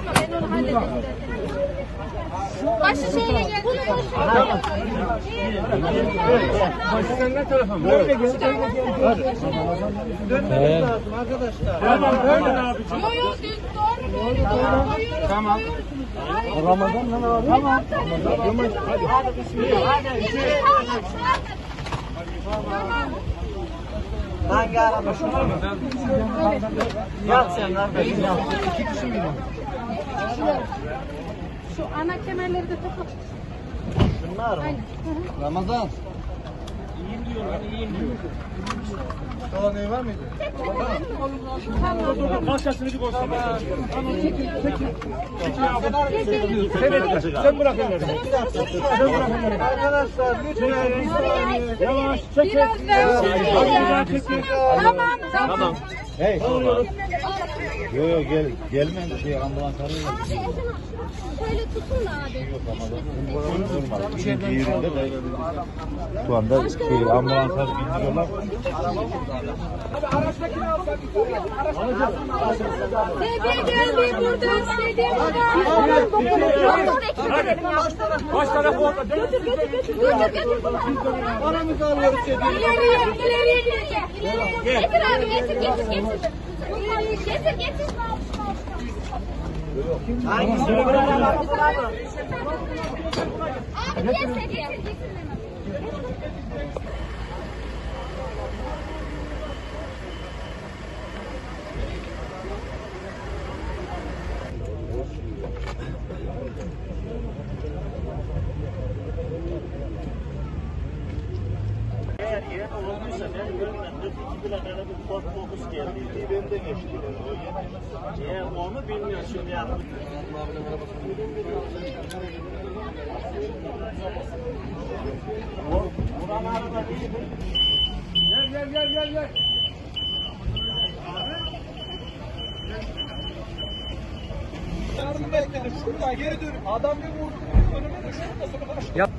Ben onu halledeyim. Başı şöyle gel. Başından ne tarafa mı? Böyle gel. Dönmemiz lazım arkadaşlar. Tamam, dönün abiciğim. Yok, düz doğru. Tamam. Ramazan lan abi. Tamam. Hadi bismillah. Hadi. Tamam. Hangi araba şu mu? Yat sen kardeşim yat. İki kişi miydi? Şu ana kemerleri de takıp. Bunlar mı? Ramazan. İyiyim diyorlar, iyiyim diyor. Daha ne var mıydı? Tamam. Kalçasını bir koysun. Tamam, çekil. Sen bırak elleri. Sen bırak elleri. Arkadaşlar lütfen. Yavaş, çekil. Biraz daha. Tamam. Hey. Yo gelme şey ambulans arıyor. Şöyle tutun abi. Şu anda şey ambulanslar gidiyorlar. Sedye geldi buradan. Sedye buradan. Doktor ekip edelim ya. Baş tarafı orada. Götür. Aramızı alıyoruz sedyeyi. İleriye. Getir abi getir. Getir. Hangisi? Abi getir. Eğer yeğen olduysa ben görmem. 42 plakada bir Ford Focus geldi. Ben de geçti. Yeğen onu bilmiyor şimdi yani. Buranın arada değil mi? Gel. Yardım bekledim. Şuradan geri dön. Adam bir vurdu. Önüme düştü.